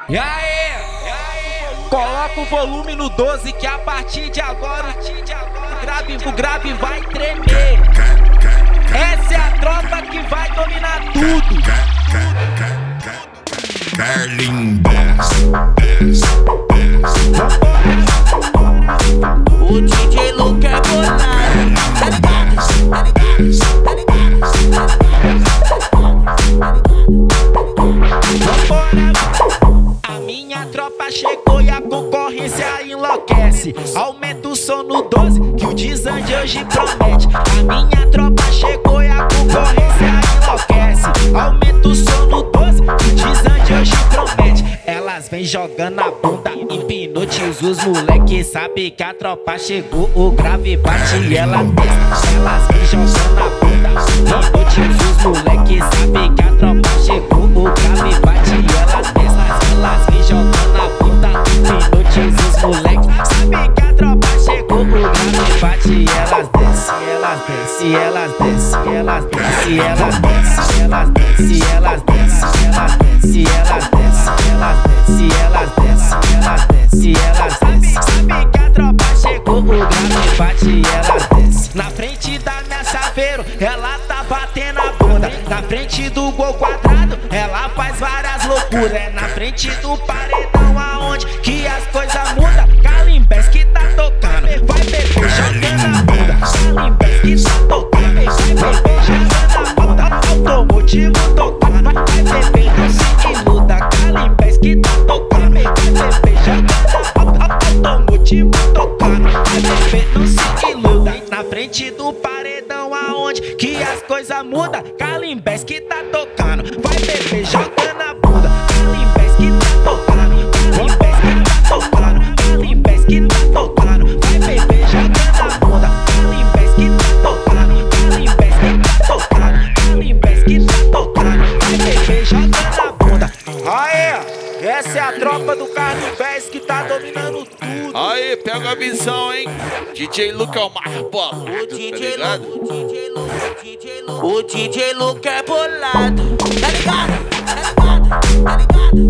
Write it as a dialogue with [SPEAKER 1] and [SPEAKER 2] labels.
[SPEAKER 1] E aí? Coloca o volume no 12 que a partir de agora o grave vai tremer. Essa é a tropa que vai dominar tudo.
[SPEAKER 2] Carlin Bass.
[SPEAKER 3] O DJ Luke é bolado, tá ligado?
[SPEAKER 1] A minha tropa chegou e a concorrência enlouquece. Aumenta o som no 12 que o desande hoje promete. A minha tropa chegou e a concorrência enlouquece. Aumenta o som no 12 que o desande hoje promete. Elas vem jogando a bunda, hipnotiza os moleque. Sabe que a tropa chegou, o grave bate e ela desce. Elas vem jogando a bunda, hipnotiza os moleque. Sabe que a tropa chegou, o grave bate e ela desce. Elas vem jogando a bunda, hipnotiza os moleque. Sabe que a tropa chegou, o grave bate e elas desce. Elas desce, elas desce, elas desce, elas desce, elas desce, elas desce, elas desce, elas desce, elas desce, elas desce, elas desce, elas desce. Sabe que a tropa chegou, o grave bate e elas desce. Na frente da minha chaveiro, ela tá batendo a bunda. Na frente do gol quadrado, ela faz várias loucuras. É na frente do paredão aonde que as coisas mudam. Calimbés que tá tocando, vai beber jogando a bunda. Calimbés que tá tocando, vai beber jogando a bunda. Automotivo tocando, vai beber não se iluda. Calimbés que tá tocando, vai beber jogando a bunda. Automotivo tocando, vai beber não se iluda. Na frente do paredão aonde que as coisas mudam. Calimbés que tá tocando, vai beber jogando a bunda. Calimbés que tá tocando, Calimbés que tá tocando, Calimbés que tá tocando, vai beber jogando a bunda. Calimbés que tá tocando, Calimbés que tá tocando, Calimbés que tá tocando, vai beber jogando a bunda. Aê, essa é a tropa do Carlibés que tá dominando tudo.
[SPEAKER 4] Aí, pega a visão, hein? DJ Luke é o mais bolado, tá ligado?
[SPEAKER 3] O DJ Luke é bolado, tá ligado? Tá ligado? Tá ligado?